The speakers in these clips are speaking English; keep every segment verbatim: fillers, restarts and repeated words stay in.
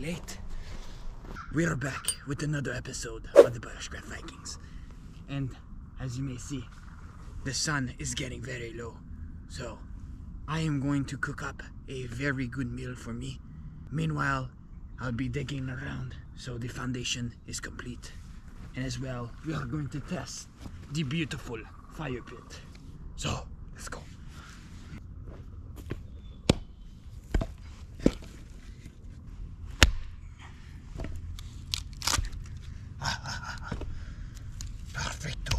late. We're back with another episode of the Bushcraft Vikings. And as you may see, the sun is getting very low. So I am going to cook up a very good meal for me. Meanwhile, I'll be digging around so the foundation is complete. And as well, we are going to test the beautiful fire pit. So, let's go. Perfecto.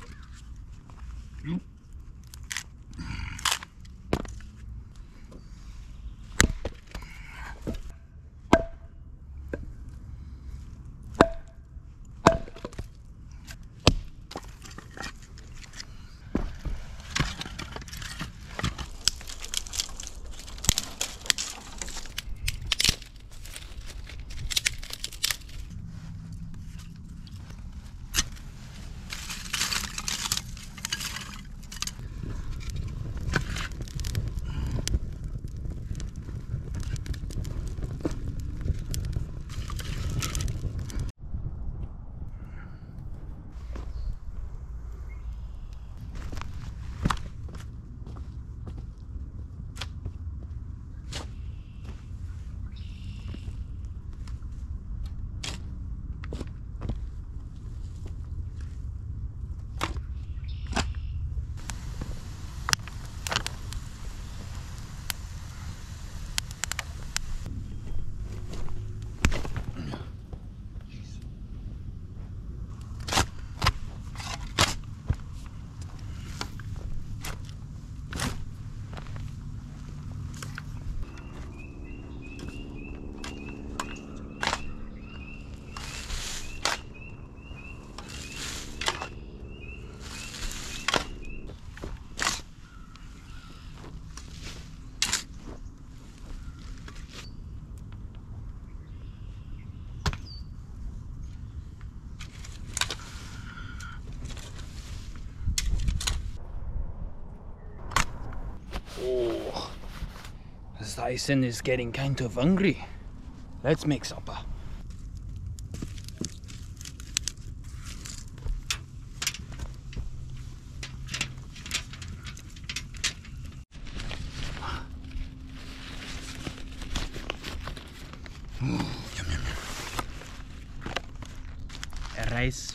Oh, Tyson is getting kind of hungry. Let's make supper. Ooh, yum, yum, yum. Rice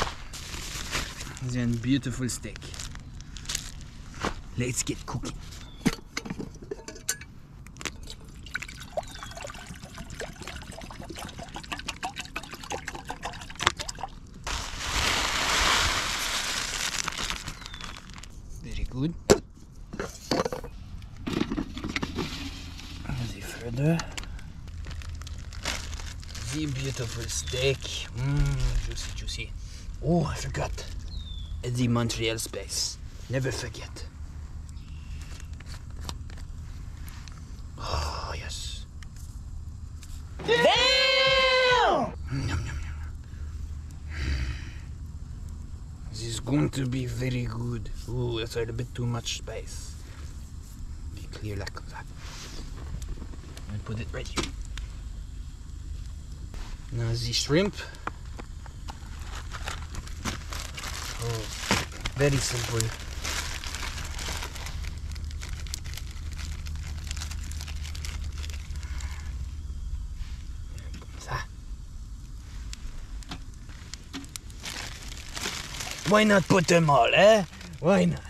and beautiful steak. Let's get cooking. Very good. The further. The beautiful steak. Mmm, juicy, juicy. Oh, I forgot. The Montreal spice. Never forget. Oh, yes. Damn! Yum, yum, yum. This is going to be very good. Ooh, that's a little bit too much spice. Be clear like that. And put it right here. Now the shrimp. Oh, very simple. Why not put them all, eh? Why not?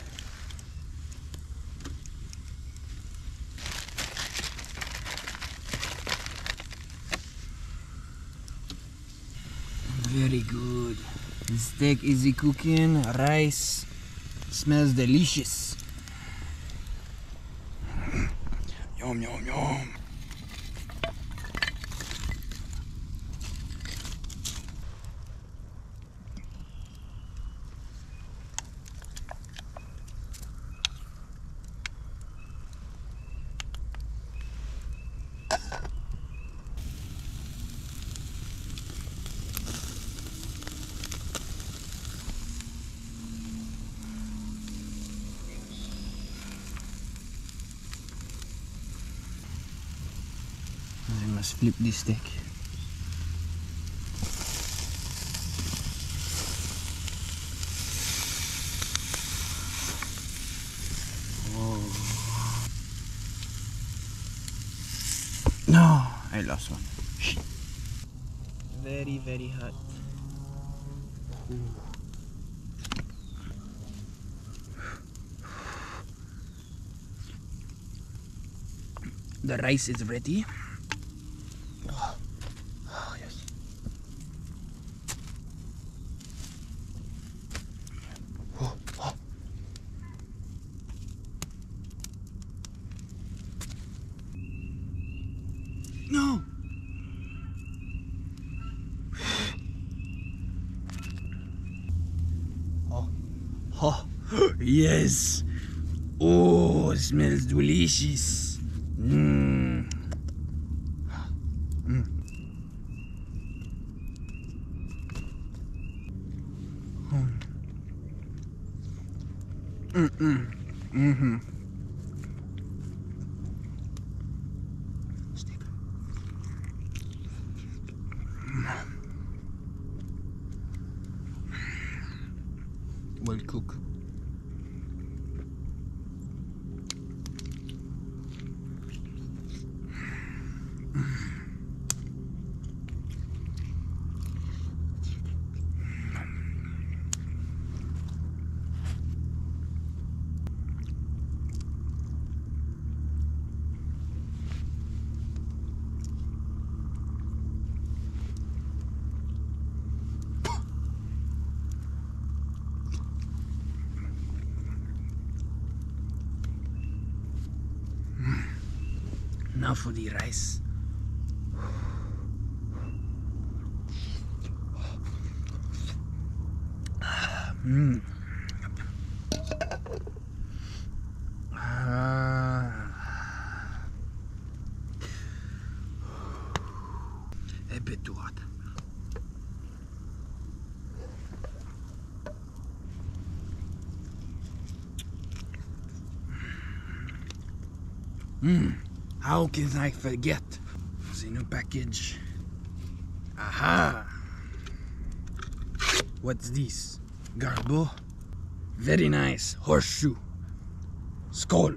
Very good. The steak easy cooking, rice smells delicious. Yum, yum, yum. must flip this stick. Oh. No, I lost one. Shit. Very, very hot. Ooh. The rice is ready. Oh, oh yes. Oh, oh. No. Oh, oh, yes. Oh, it smells delicious. Mmm. Mm. Mm mm. Mm-hmm. Stick. Well cooked. Now for the rice. Mm. Ah. A bit too hot. Mm. How can I forget? The new package. Aha! What's this? Garbo? Very nice. Horseshoe. Skull.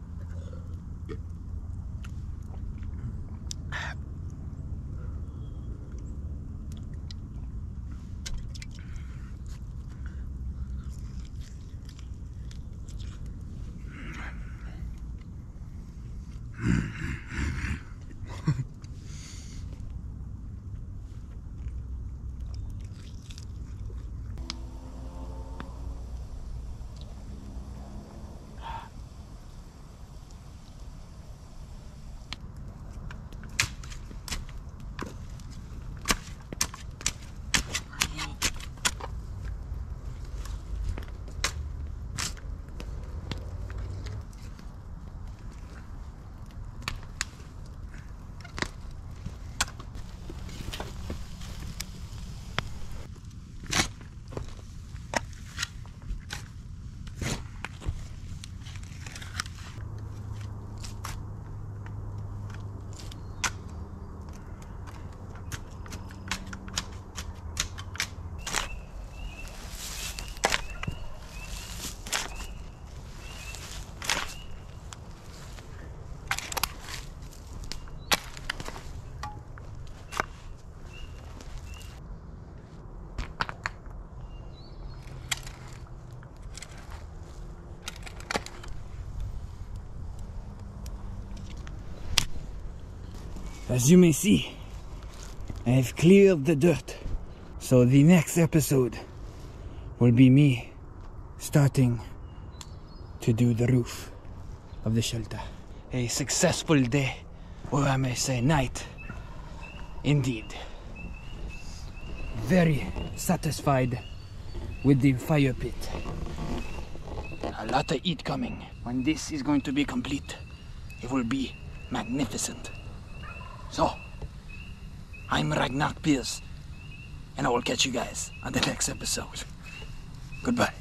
As you may see, I've cleared the dirt. So the next episode will be me starting to do the roof of the shelter. A successful day, or I may say night, indeed. Very satisfied with the fire pit. A lot of heat coming. When this is going to be complete, it will be magnificent. So, I'm Ragnar Pierce, and I will catch you guys on the next episode. Goodbye.